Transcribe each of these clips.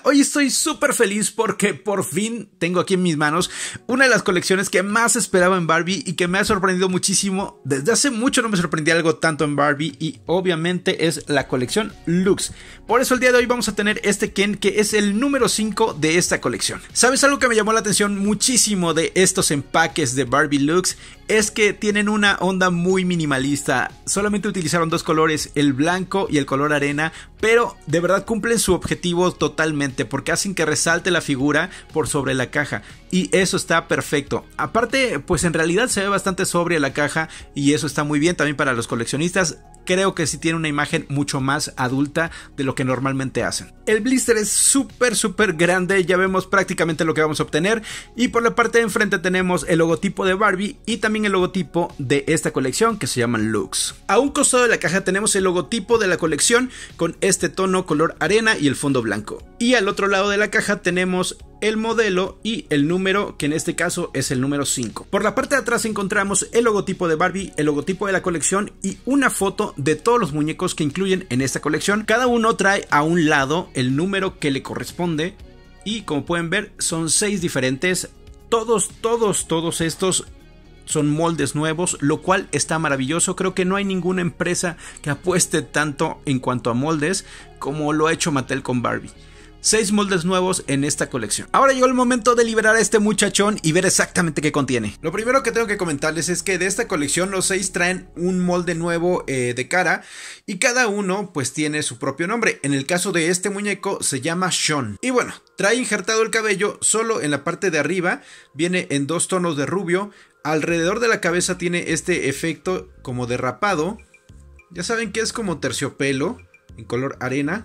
Hoy estoy súper feliz porque por fin tengo aquí en mis manos una de las colecciones que más esperaba en Barbie y que me ha sorprendido muchísimo. Desde hace mucho no me sorprendía algo tanto en Barbie y obviamente es la colección Luxe. Por eso el día de hoy vamos a tener este Ken que es el número 5 de esta colección. ¿Sabes algo que me llamó la atención muchísimo de estos empaques de Barbie Luxe? Es que tienen una onda muy minimalista. Solamente utilizaron dos colores, el blanco y el color arena, pero de verdad cumplen su objetivo totalmente porque hacen que resalte la figura por sobre la caja y eso está perfecto. Aparte, pues en realidad se ve bastante sobria la caja y eso está muy bien también para los coleccionistas. Creo que sí tiene una imagen mucho más adulta de lo que normalmente hacen. El blister es súper grande, ya vemos prácticamente lo que vamos a obtener. Y por la parte de enfrente tenemos el logotipo de Barbie y también el logotipo de esta colección que se llama Luxe. A un costado de la caja tenemos el logotipo de la colección con este tono color arena y el fondo blanco. Y al otro lado de la caja tenemos el modelo y el número, que en este caso es el número 5. Por la parte de atrás encontramos el logotipo de Barbie, el logotipo de la colección y una foto de todos los muñecos que incluyen en esta colección. Cada uno trae a un lado el número que le corresponde y como pueden ver son 6 diferentes. Todos estos son moldes nuevos, lo cual está maravilloso. Creo que no hay ninguna empresa que apueste tanto en cuanto a moldes como lo ha hecho Mattel con Barbie. 6 moldes nuevos en esta colección. Ahora llegó el momento de liberar a este muchachón y ver exactamente qué contiene. Lo primero que tengo que comentarles es que de esta colección los 6 traen un molde nuevo de cara y cada uno pues tiene su propio nombre. En el caso de este muñeco se llama Sean. Y bueno, trae injertado el cabello solo en la parte de arriba, viene en 2 tonos de rubio. Alrededor de la cabeza tiene este efecto como derrapado. Ya saben que es como terciopelo en color arena.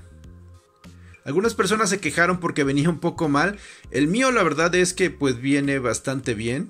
Algunas personas se quejaron porque venía un poco mal. El mío la verdad es que pues viene bastante bien.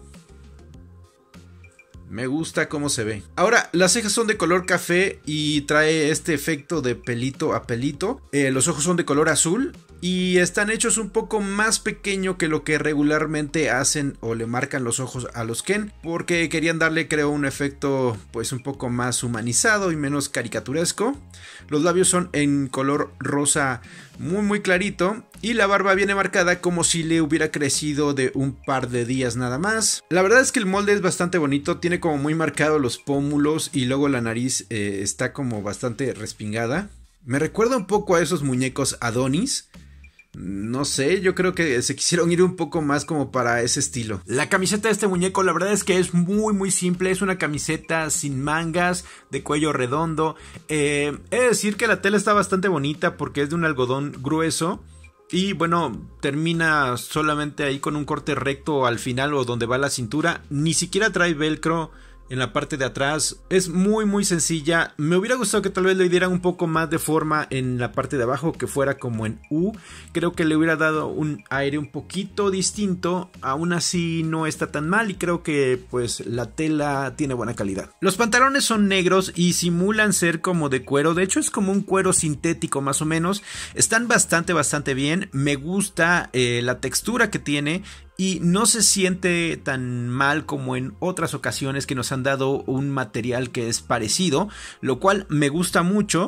Me gusta cómo se ve. Ahora, las cejas son de color café y trae este efecto de pelito a pelito. Los ojos son de color azul y están hechos un poco más pequeño que lo que regularmente hacen o le marcan los ojos a los Ken, porque querían darle, creo, un efecto pues un poco más humanizado y menos caricaturesco. Los labios son en color rosa muy clarito y la barba viene marcada como si le hubiera crecido de un par de días nada más. La verdad es que el molde es bastante bonito, tiene como muy marcados los pómulos y luego la nariz está como bastante respingada. Me recuerda un poco a esos muñecos Adonis. No sé, yo creo que se quisieron ir un poco más como para ese estilo. La camiseta de este muñeco la verdad es que es muy simple. Es una camiseta sin mangas, de cuello redondo. He de decir que la tela está bastante bonita porque es de un algodón grueso. Y bueno, termina solamente ahí con un corte recto al final o donde va la cintura. Ni siquiera trae velcro en la parte de atrás. Es muy sencilla. Me hubiera gustado que tal vez le dieran un poco más de forma en la parte de abajo, que fuera como en U. Creo que le hubiera dado un aire un poquito distinto. Aún así no está tan mal y creo que pues la tela tiene buena calidad. Los pantalones son negros y simulan ser como de cuero. De hecho es como un cuero sintético más o menos. Están bastante bien. Me gusta la textura que tiene. Y no se siente tan mal como en otras ocasiones que nos han dado un material que es parecido, lo cual me gusta mucho.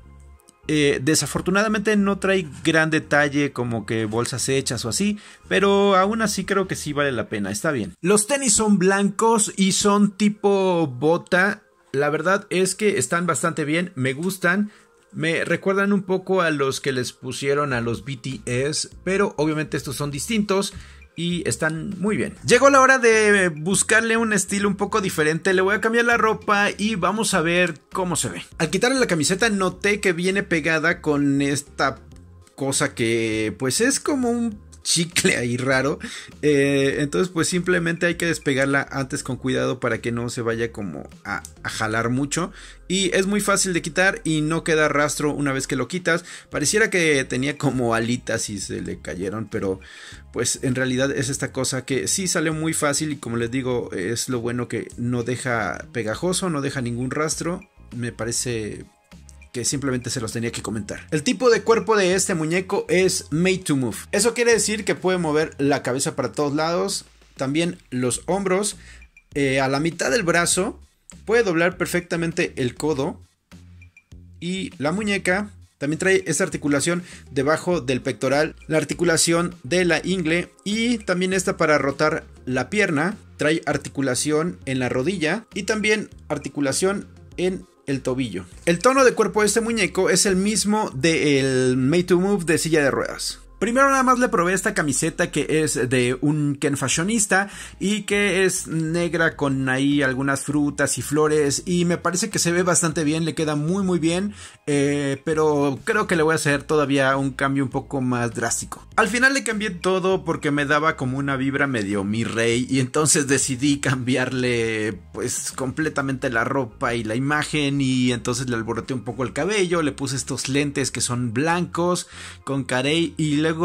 Desafortunadamente no trae gran detalle como que bolsas hechas o así, pero aún así creo que sí vale la pena, está bien. Los tenis son blancos y son tipo bota. La verdad es que están bastante bien, me gustan. Me recuerdan un poco a los que les pusieron a los BTS, pero obviamente estos son distintos. Y están muy bien. Llegó la hora de buscarle un estilo un poco diferente. Le voy a cambiar la ropa y vamos a ver cómo se ve. Al quitarle la camiseta noté que viene pegada con esta cosa que pues es como un chicle ahí raro. Entonces pues simplemente hay que despegarla antes con cuidado para que no se vaya como a jalar mucho. Y es muy fácil de quitar y no queda rastro una vez que lo quitas. Pareciera que tenía como alitas y se le cayeron, pero pues en realidad es esta cosa que sí sale muy fácil y como les digo es lo bueno que no deja pegajoso, no deja ningún rastro. Me parece que simplemente se los tenía que comentar. El tipo de cuerpo de este muñeco es made to move. Eso quiere decir que puede mover la cabeza para todos lados, también los hombros, a la mitad del brazo, puede doblar perfectamente el codo y la muñeca También trae esta articulación debajo del pectoral, la articulación de la ingle y también esta para rotar la pierna. Trae articulación en la rodilla y también articulación en el tobillo. El tono de cuerpo de este muñeco es el mismo del Made to Move de silla de ruedas. Primero nada más le probé esta camiseta que es de un Ken fashionista y que es negra con ahí algunas frutas y flores y me parece que se ve bastante bien, le queda muy bien, pero creo que le voy a hacer todavía un cambio un poco más drástico. Al final le cambié todo porque me daba como una vibra medio mi rey y entonces decidí cambiarle pues completamente la ropa y la imagen y entonces le alboroté un poco el cabello, le puse estos lentes que son blancos con carey y luego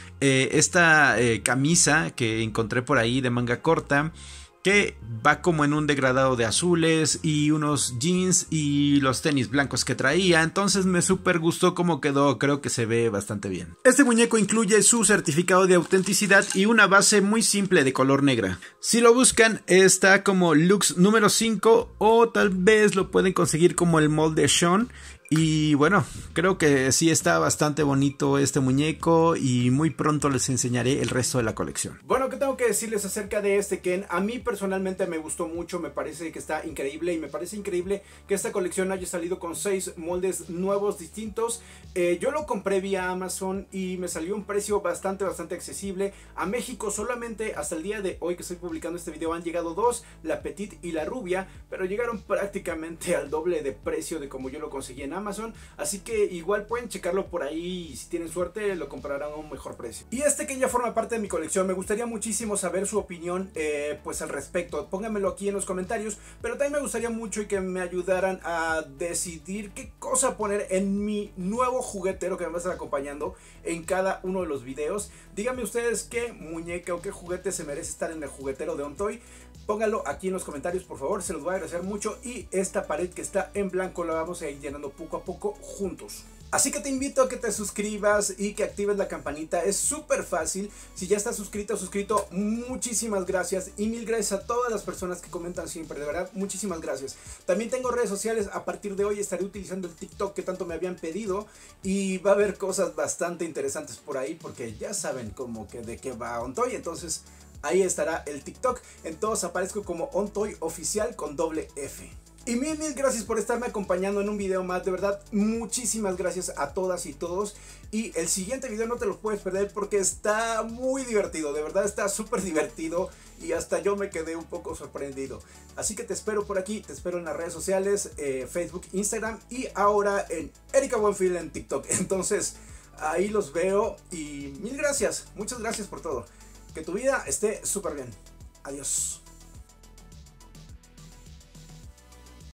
esta camisa que encontré por ahí de manga corta que va como en un degradado de azules y unos jeans y los tenis blancos que traía, entonces me súper gustó cómo quedó, creo que se ve bastante bien. Este muñeco incluye su certificado de autenticidad y una base muy simple de color negra. Si lo buscan está como Lux número 5 o tal vez lo pueden conseguir como el molde Sean. Y bueno, creo que sí está bastante bonito este muñeco y muy pronto les enseñaré el resto de la colección. Bueno, ¿qué tengo que decirles acerca de este Ken? A mí personalmente me gustó mucho, me parece que está increíble y me parece increíble que esta colección haya salido con 6 moldes nuevos distintos. Yo lo compré vía Amazon y me salió un precio bastante accesible. A México solamente hasta el día de hoy que estoy publicando este video han llegado 2, la Petite y la Rubia, pero llegaron prácticamente al doble de precio de como yo lo conseguí en Amazon, así que igual pueden checarlo por ahí y si tienen suerte lo comprarán a un mejor precio. Y este que ya forma parte de mi colección, me gustaría muchísimo saber su opinión pues al respecto, pónganmelo aquí en los comentarios, pero también me gustaría mucho y que me ayudaran a decidir qué cosa poner en mi nuevo juguetero que me va a estar acompañando en cada uno de los videos. Díganme ustedes qué muñeca o qué juguete se merece estar en el juguetero de OnToy. Pónganlo aquí en los comentarios, por favor, se los voy a agradecer mucho. Y esta pared que está en blanco la vamos a ir llenando poco a poco juntos. Así que te invito a que te suscribas y que actives la campanita, es súper fácil. Si ya estás suscrito o suscrito, muchísimas gracias y mil gracias a todas las personas que comentan siempre, de verdad, muchísimas gracias. También tengo redes sociales, a partir de hoy estaré utilizando el TikTok que tanto me habían pedido y va a haber cosas bastante interesantes por ahí porque ya saben como que de qué va OnToy, entonces ahí estará el TikTok. En todos aparezco como OnToy Oficial con doble F. Y mil gracias por estarme acompañando en un video más, de verdad, muchísimas gracias a todas y todos. Y el siguiente video no te lo puedes perder porque está muy divertido, de verdad está súper divertido y hasta yo me quedé un poco sorprendido. Así que te espero por aquí, te espero en las redes sociales, Facebook, Instagram y ahora en Erika Buenfil en TikTok. Entonces ahí los veo y mil gracias, muchas gracias por todo. Que tu vida esté súper bien. Adiós.